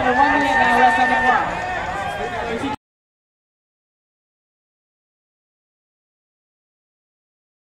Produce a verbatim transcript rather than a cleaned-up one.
under one minute now left on the clock.